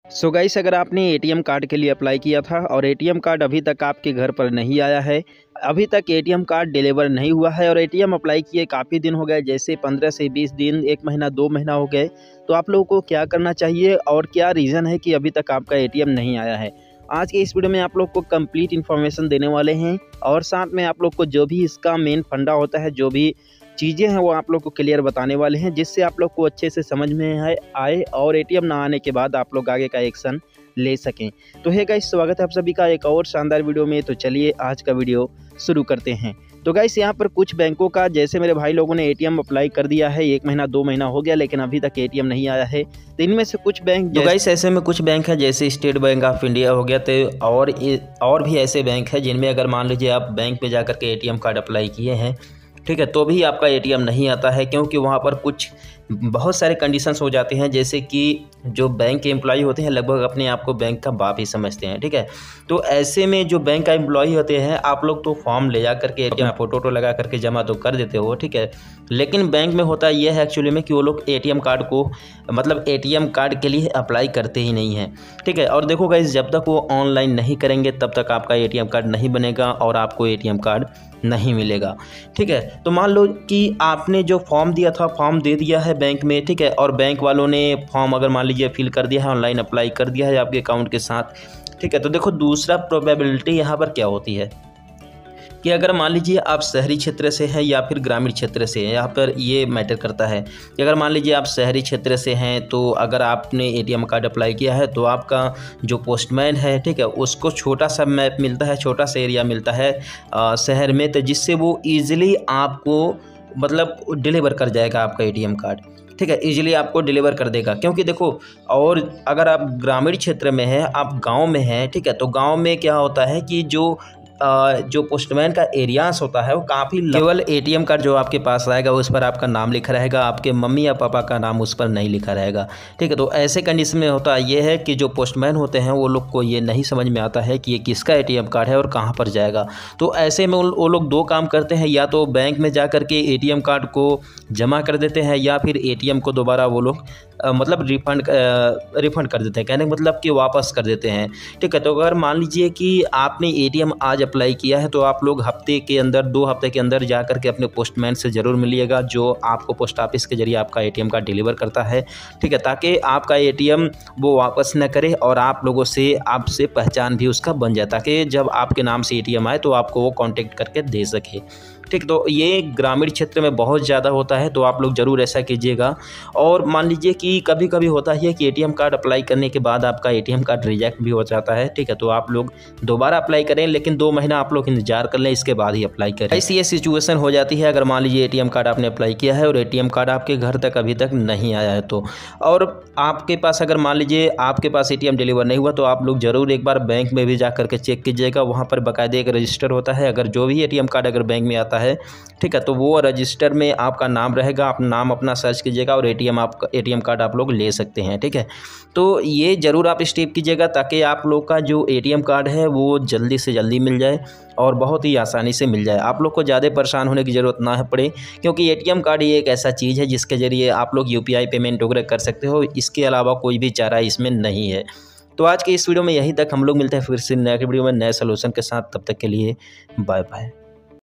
So guys, अगर आपने ATM card के लिए अप्लाई किया था और एटीएम कार्ड अभी तक आपके घर पर नहीं आया है, अभी तक एटीएम कार्ड डिलीवर नहीं हुआ है और एटीएम अप्लाई किए काफ़ी दिन हो गए, जैसे 15 से 20 दिन, 1 महीना, 2 महीना हो गए, तो आप लोगों को क्या करना चाहिए और क्या रीज़न है कि अभी तक आपका एटीएम नहीं आया है। आज के इस वीडियो में आप लोग को कंप्लीट इन्फॉर्मेशन देने वाले हैं और साथ में आप लोग को जो भी इसका मेन फंडा होता है, जो भी चीज़ें हैं वो आप लोग को क्लियर बताने वाले हैं, जिससे आप लोग को अच्छे से समझ में आए और एटीएम ना आने के बाद आप लोग आगे का एक्शन ले सकें। तो है गाइस, स्वागत है आप सभी का एक और शानदार वीडियो में। तो चलिए आज का वीडियो शुरू करते हैं। तो गाइस, यहाँ पर कुछ बैंकों का, जैसे मेरे भाई लोगों ने एटीएम अप्लाई कर दिया है, 1 महीना 2 महीना हो गया लेकिन अभी तक एटीएम नहीं आया है। तो इनमें से कुछ बैंक, तो गाइस ऐसे में कुछ बैंक है जैसे स्टेट बैंक ऑफ इंडिया हो गया, तो और भी ऐसे बैंक है जिनमें अगर मान लीजिए आप बैंक पे जाकर के एटीएम कार्ड अप्लाई किए हैं, ठीक है, तो भी आपका एटीएम नहीं आता है, क्योंकि वहाँ पर कुछ बहुत सारे कंडीशंस हो जाते हैं। जैसे कि जो बैंक के एम्प्लॉय होते हैं लगभग अपने आप को बैंक का बाप ही समझते हैं, ठीक है। तो ऐसे में जो बैंक का एम्प्लॉय होते हैं, आप लोग तो फॉर्म ले जा करके एटीएम फोटो लगा करके जमा तो कर देते हो, ठीक है, लेकिन बैंक में होता यह है एक्चुअली में कि वो लोग एटीएम कार्ड को, मतलब एटीएम कार्ड के लिए अप्लाई करते ही नहीं हैं, ठीक है। और देखो गाइस, जब तक वो ऑनलाइन नहीं करेंगे तब तक आपका एटीएम कार्ड नहीं बनेगा और आपको एटीएम कार्ड नहीं मिलेगा, ठीक है। तो मान लो कि आपने जो फॉर्म दिया था, फॉर्म दे दिया है बैंक में, ठीक है, और बैंक वालों ने फॉर्म अगर मान लीजिए फिल कर दिया है, ऑनलाइन अप्लाई कर दिया है आपके अकाउंट के साथ, ठीक है। तो देखो दूसरा प्रोबेबिलिटी यहाँ पर क्या होती है कि अगर मान लीजिए आप शहरी क्षेत्र से हैं या फिर ग्रामीण क्षेत्र से हैं, यहाँ पर ये मैटर करता है कि अगर मान लीजिए आप शहरी क्षेत्र से हैं तो अगर आपने एटीएम कार्ड अप्लाई किया है तो आपका जो पोस्टमैन है, ठीक है, उसको छोटा सा मैप मिलता है, छोटा सा एरिया मिलता है शहर में, तो जिससे वो ईजिली आपको मतलब डिलीवर कर जाएगा आपका एटीएम कार्ड, ठीक है, इजीली आपको डिलीवर कर देगा। क्योंकि देखो, और अगर आप ग्रामीण क्षेत्र में हैं, आप गांव में हैं, ठीक है, तो गांव में क्या होता है कि जो पोस्टमैन का एरियास होता है वो काफ़ी, केवल एटीएम कार्ड जो आपके पास आएगा उस पर आपका नाम लिखा रहेगा, आपके मम्मी या पापा का नाम उस पर नहीं लिखा रहेगा, ठीक है। तो ऐसे कंडीशन में होता ये है कि जो पोस्टमैन होते हैं वो लोग को ये नहीं समझ में आता है कि ये किसका एटीएम कार्ड है और कहाँ पर जाएगा। तो ऐसे में वो लोग दो काम करते हैं, या तो बैंक में जा कर के एटीएम कार्ड को जमा कर देते हैं या फिर एटीएम को दोबारा वो लोग मतलब रिफंड कर देते हैं, कहने का मतलब कि वापस कर देते हैं, ठीक है। तो अगर मान लीजिए कि आपने एटीएम आज अप्लाई किया है तो आप लोग हफ्ते के अंदर, 2 हफ्ते के अंदर जा करके अपने पोस्टमैन से ज़रूर मिलिएगा, जो आपको पोस्ट ऑफिस के जरिए आपका एटीएम कार्ड डिलीवर करता है, ठीक है, ताकि आपका एटीएम वो वापस न करे और आप लोगों से, आपसे पहचान भी उसका बन जाए, ताकि जब आपके नाम से एटीएम आए तो आपको वो कॉन्टेक्ट करके दे सके, ठीक। तो ये ग्रामीण क्षेत्र में बहुत ज़्यादा होता है, तो आप लोग ज़रूर ऐसा कीजिएगा। और मान लीजिए कि कभी कभी होता है कि एटीएम कार्ड अप्लाई करने के बाद आपका एटीएम कार्ड रिजेक्ट भी हो जाता है, ठीक है, तो आप लोग दोबारा अप्लाई करें, लेकिन 2 महीना आप लोग इंतजार कर लें, इसके बाद ही अप्लाई करें। ऐसी ये सिचुएशन हो जाती है अगर मान लीजिए एटीएम कार्ड आपने अप्लाई किया है और एटीएम कार्ड आपके घर तक अभी तक नहीं आया है तो, और आपके पास, अगर मान लीजिए आपके पास एटीएम डिलीवर नहीं हुआ, तो आप लोग ज़रूर एक बार बैंक में भी जा करके चेक कीजिएगा। वहाँ पर बाकायदे एक रजिस्टर होता है, अगर जो भी एटीएम कार्ड अगर बैंक में आता है, ठीक है, तो वो रजिस्टर में आपका नाम रहेगा, आप नाम अपना सर्च कीजिएगा और एटीएम कार्ड आप लोग ले सकते हैं, ठीक है। तो ये ज़रूर आप स्टेप कीजिएगा ताकि आप लोग का जो एटीएम कार्ड है वो जल्दी से जल्दी मिल जाए और बहुत ही आसानी से मिल जाए, आप लोग को ज़्यादा परेशान होने की ज़रूरत ना पड़े, क्योंकि एटीएम कार्ड ये एक ऐसा चीज़ है जिसके ज़रिए आप लोग यूपीआई पेमेंट वगैरह कर सकते हो, इसके अलावा कोई भी चारा इसमें नहीं है। तो आज के इस वीडियो में यहीं तक, हम लोग मिलते हैं फिर से नए वीडियो में नए सोल्यूशन के साथ, तब तक के लिए बाय बाय।